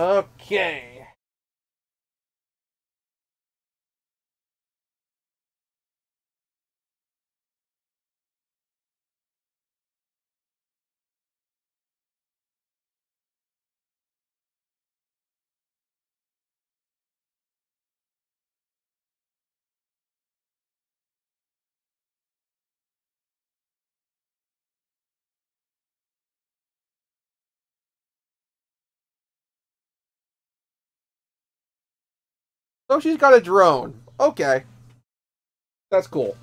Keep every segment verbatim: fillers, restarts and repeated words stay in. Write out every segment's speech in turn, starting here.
Okay. So she's got a drone. Okay. That's cool.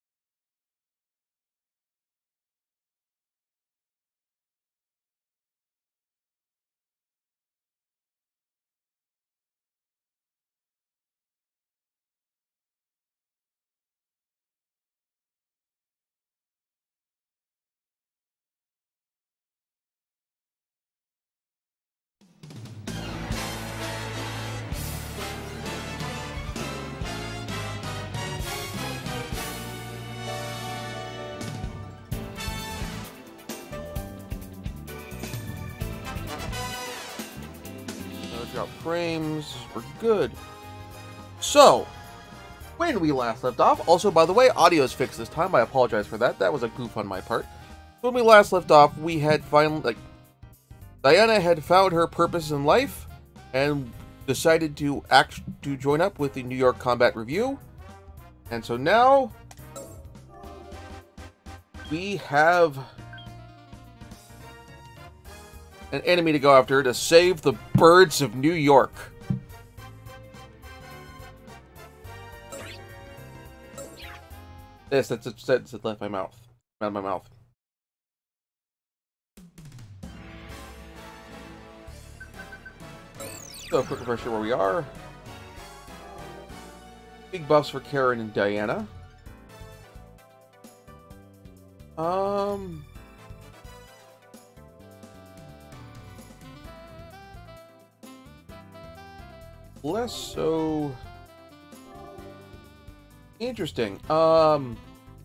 Drop frames. We're good. So, when we last left off, also, by the way, audio's fixed this time. I apologize for that. That was a goof on my part. When we last left off, we had finally, like, Diana had found her purpose in life and decided to act to join up with the New York Combat Review. And so now we have an enemy to go after to save the birds of New York. Yes, that's a sentence that left my mouth. Out of my mouth. So, quick refresher where we are. Big buffs for Karen and Diana. Um... Less so interesting. Um,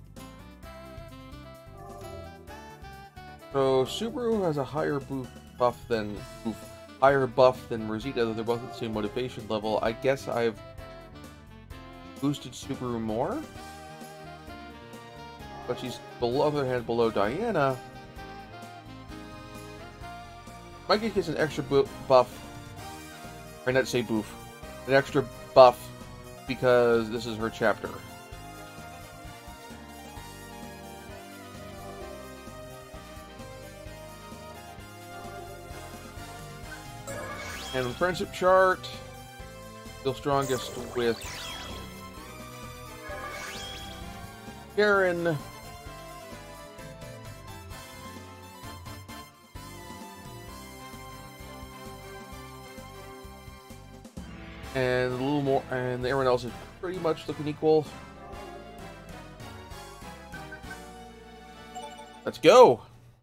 so Subaru has a higher boof buff than boof, higher buff than Rosita, though they're both at the same motivation level. I guess I've boosted Subaru more, but she's below, on the other hand, below Diana. Mikey gets an extra buff. Or not to say boof. An extra buff because this is her chapter. And the friendship chart, still strongest with Karen. And a little more, and everyone else is pretty much looking equal. Let's go!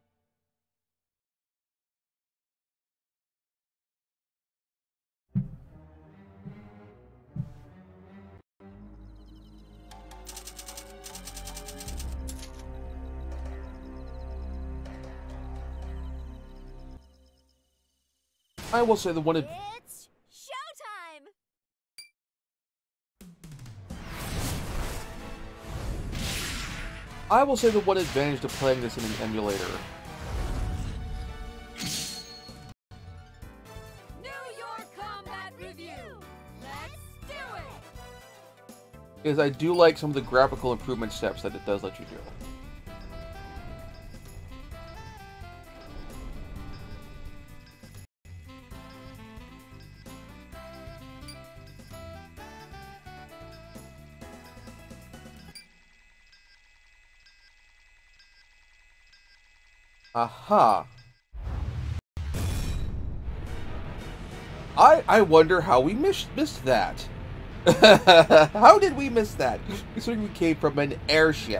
I will say the one ad It's showtime! I will say the one advantage to playing this in an emulator New York Combat Review! Let's do it! is I do like some of the graphical improvement steps that it does let you do. Aha. I I wonder how we missed missed that. How did we miss that? Considering we came from an airship.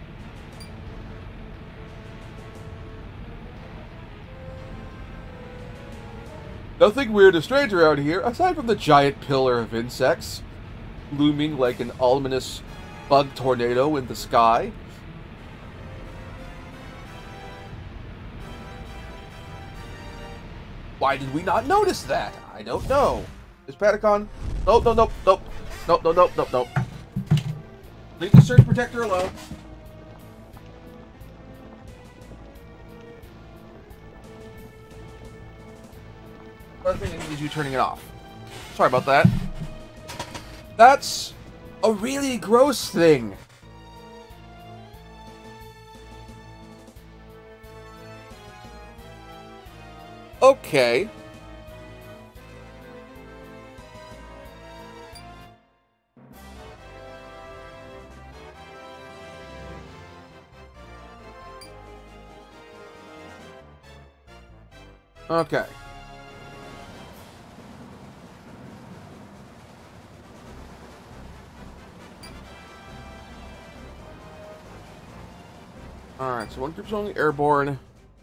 Nothing weird or strange around here, aside from the giant pillar of insects looming like an ominous bug tornado in the sky. Why did we not notice that? I I don't know. Is Patacon? Nope, nope, nope, nope. Nope, nope, nope, nope, nope. Leave the Surge Protector alone. Other thing I need is you turning it off. Sorry about that. That's a really gross thing. Okay. Okay. Alright, so one group's only airborne.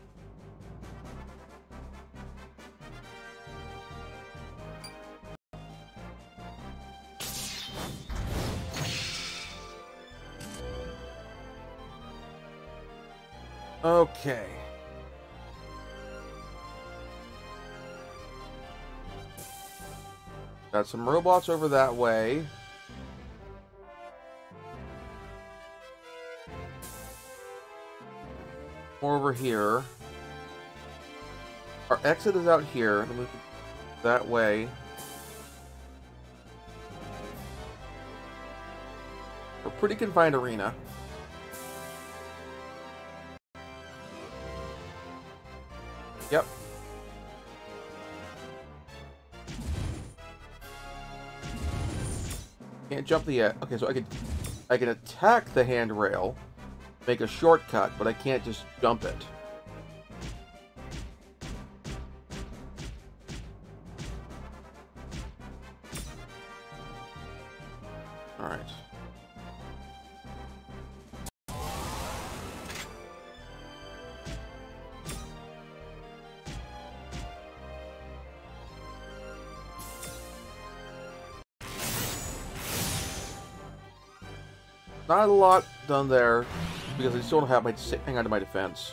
Okay. Got some robots over that way. More over here. Our exit is out here. Then we can that way. A pretty confined arena. Yep. Can't jump the edge. Okay, so I can I can attack the handrail, make a shortcut, but I can't just jump it. All right. Not a lot done there, because I still don't have my hang on to my defense.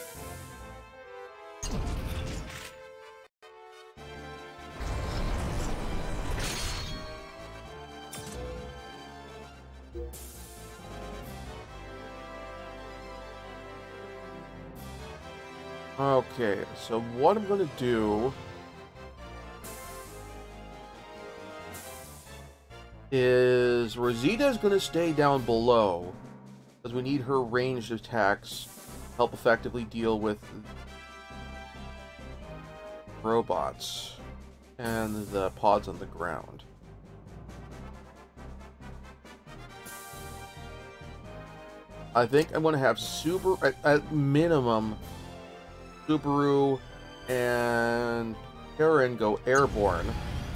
Okay, so what I'm gonna do is Rosita's going to stay down below because we need her ranged attacks to help effectively deal with robots and the pods on the ground. I think I'm going to have Super at, at minimum Subaru and Karen go airborne.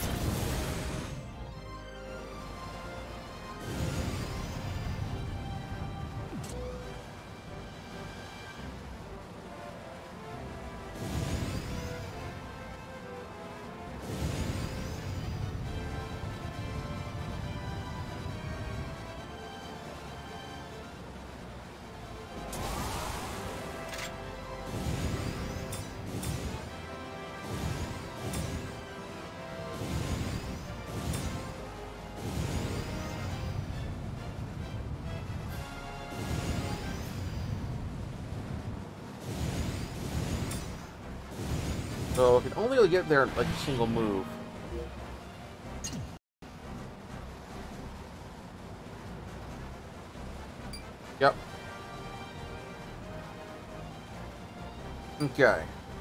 So I can only really get there in like a single move. Yep. Okay.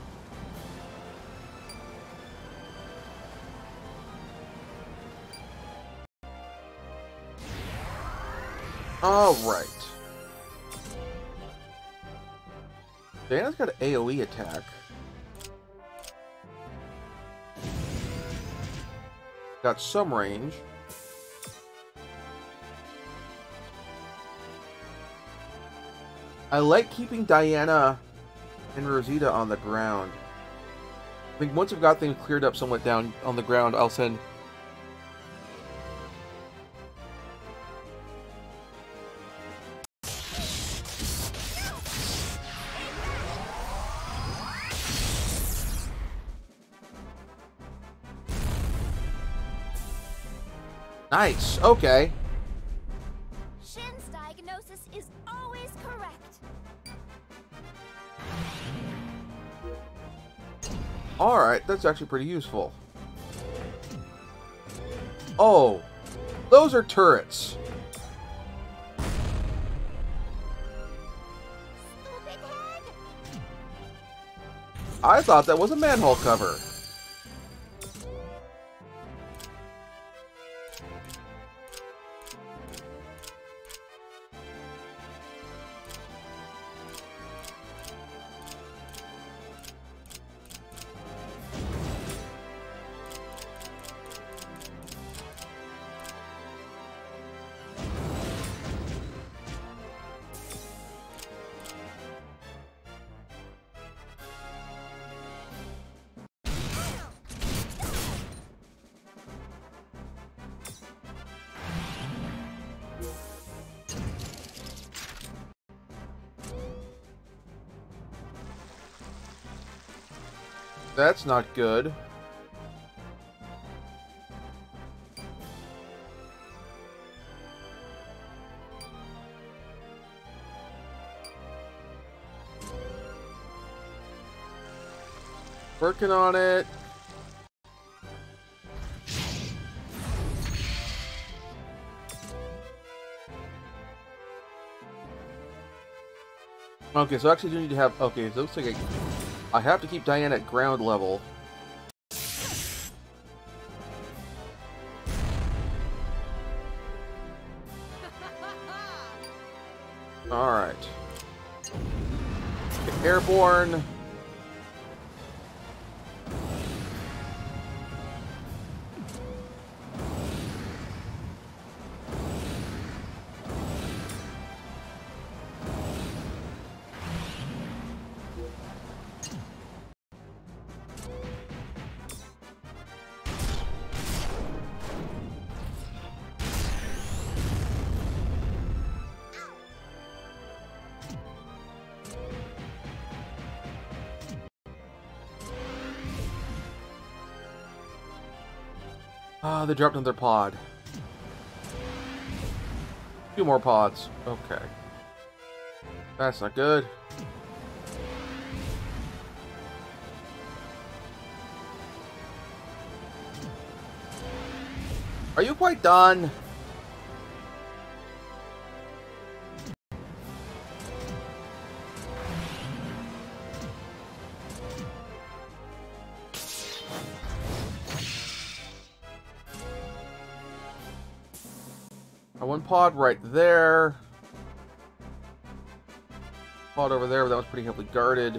All right. Diana's got an AoE attack. Got some range. I like keeping Diana and Rosita on the ground. I think once I've got things cleared up somewhat down on the ground, I'll send... Nice. Okay. Shin's diagnosis is always correct. Alright, that's actually pretty useful. Oh, those are turrets. Stupid head! I thought that was a manhole cover. That's not good. Working on it. Okay, so I actually do need to have... Okay, so it looks like I, I have to keep Diane at ground level. Alright. Airborne. Ah, they dropped another pod. Two more pods. Okay. That's not good. Are you quite done? One pod right there. Pod over there, but that was pretty heavily guarded.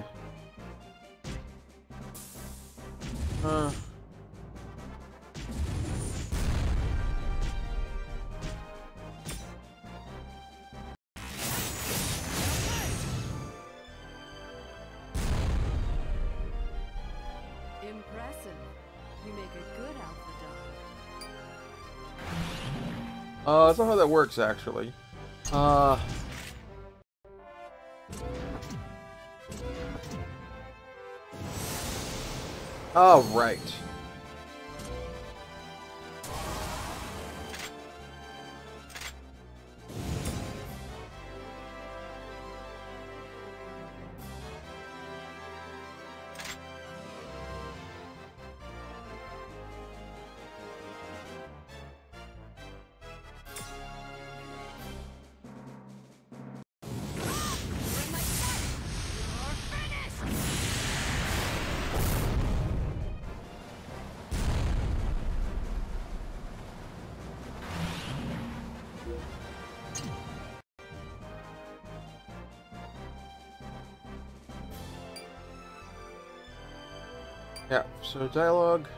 Huh. Impressive. You make a good alpha dog. Uh, that's not how that works, actually. Uh... Oh, right. Yeah, so dialogue.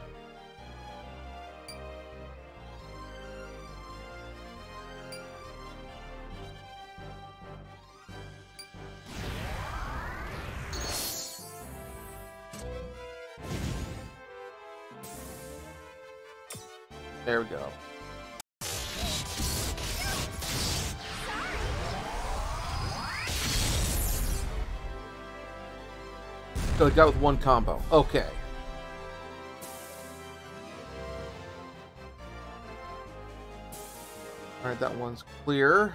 There we go. So it got with one combo. Okay. Alright, that one's clear.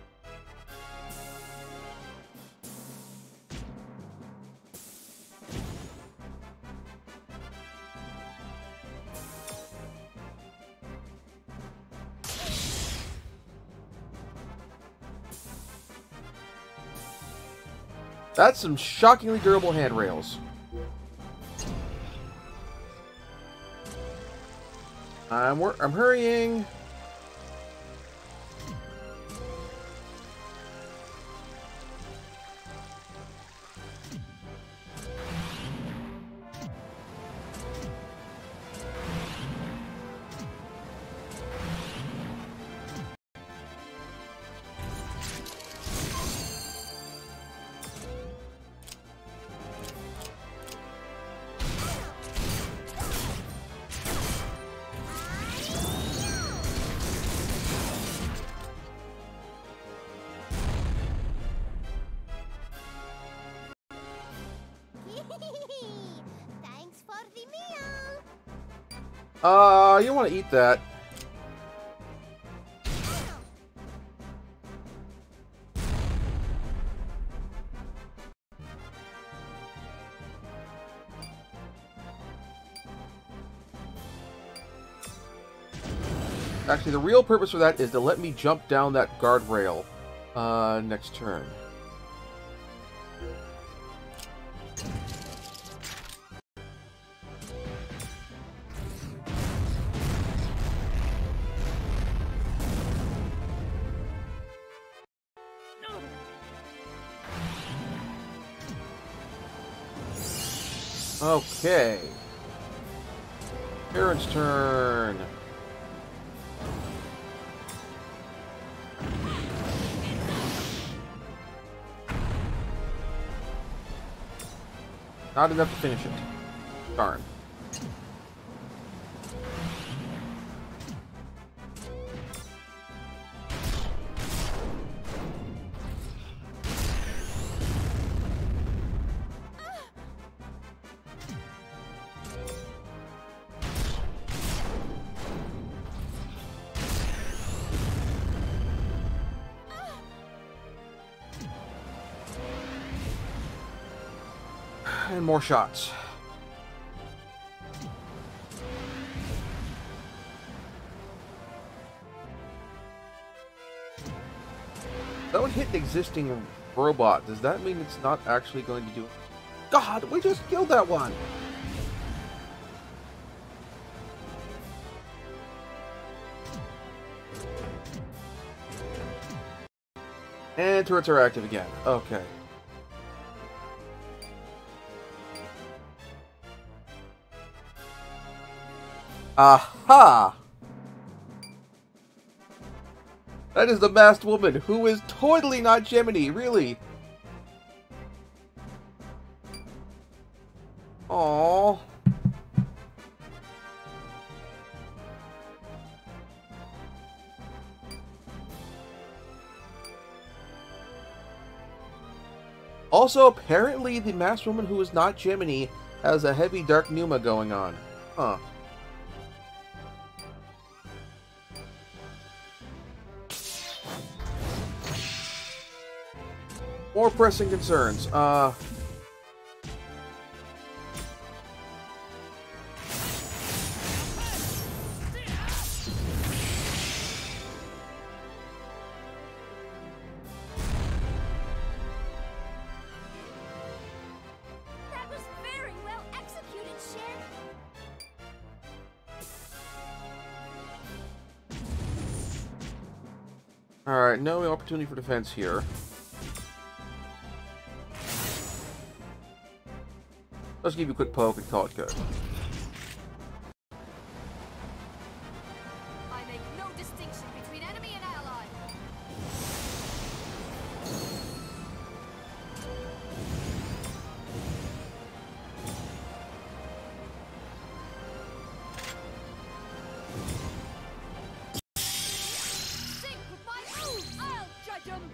That's some shockingly durable handrails. I'm wor I'm hurrying. Thanks for the meal. Uh, you want to eat that. Actually, the real purpose for that is to let me jump down that guardrail uh, next turn. Okay. Aaron's turn. Not enough to finish it. Darn. And more shots. That would hit an existing robot. Does that mean it's not actually going to do it? God, we just killed that one! And turrets are active again. Okay. Aha! That is the masked woman, who is totally not Gemini, really. Aww. Also, apparently, the masked woman who is not Gemini has a heavy dark pneuma going on. Huh. More pressing concerns. Uh... That was very well executed, Shen. Alright, no opportunity for defense here. Let's give you a quick poke and call it good. I make no distinction between enemy and ally. Sync with my move. I'll judge 'em.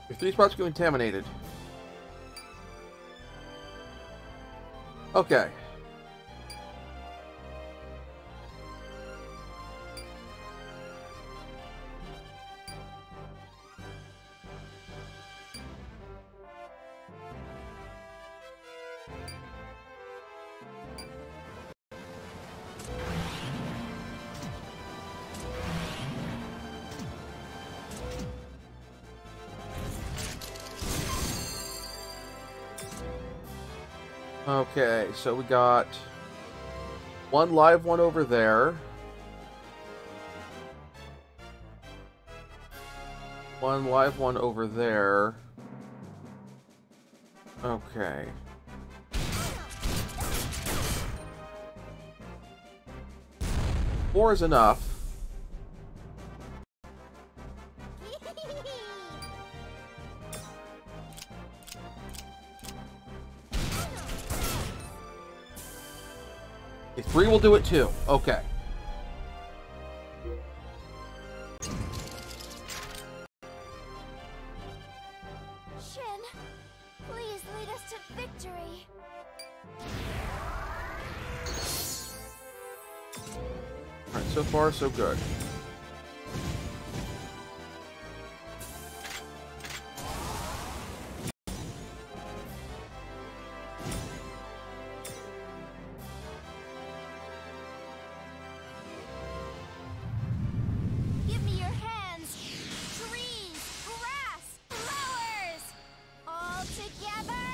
Your three spots go contaminated. Okay. Okay, so we got one live one over there. One live one over there. Okay. Four is enough. Okay, three will do it too. Okay. Shin, please lead us to victory. Alright, so far so good. Give me your hands, trees, grass, flowers, all together.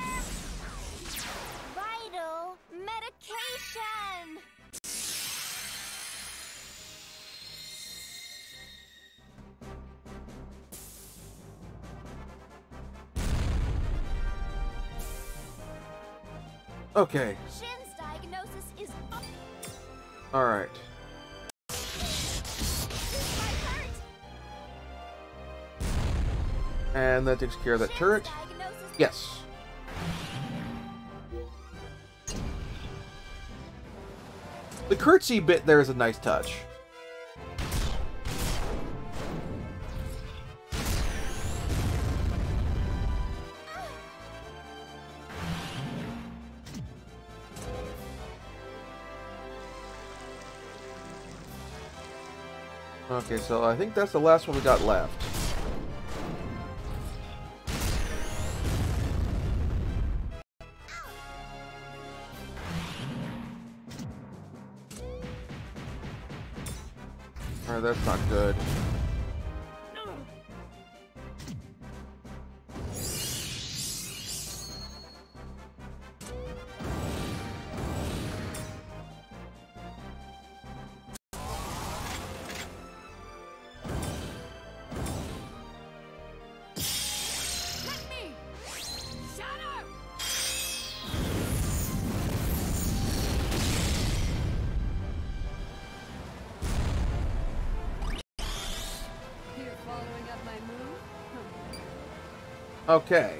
Vital medication. Okay. Shin's diagnosis is up. Alright. This might hurt. And that takes care of that Shin's turret. diagnosis. Yes. The curtsy bit there is a nice touch. Okay, so I think that's the last one we got left. Alright, that's not good. Let me. Shadow. You're following up my move? Okay.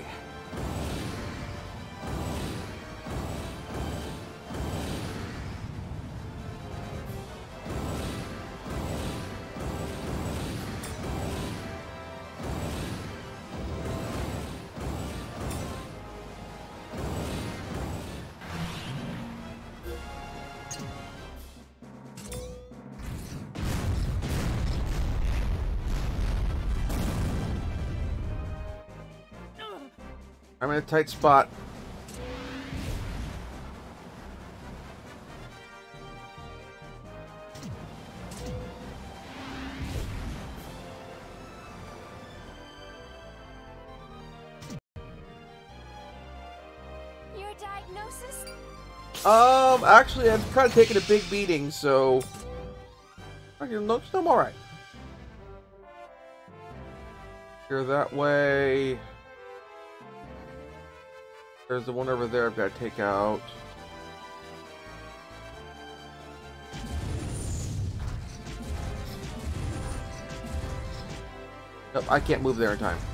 I'm in a tight spot. Your diagnosis? Um, actually, I'm kind of taking a big beating, so... Okay, no, I'm alright. Here that way... There's the one over there I've got to take out. Nope, I can't move there in time.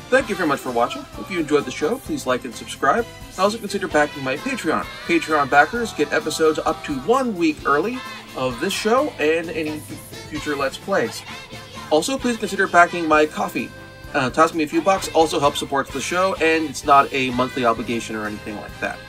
Thank you very much for watching. If you enjoyed the show, please like and subscribe. And also consider backing my Patreon. Patreon backers get episodes up to one week early of this show and any future Let's Plays. Also, please consider backing my Ko-fi. Uh, toss me a few bucks also helps support the show, and it's not a monthly obligation or anything like that.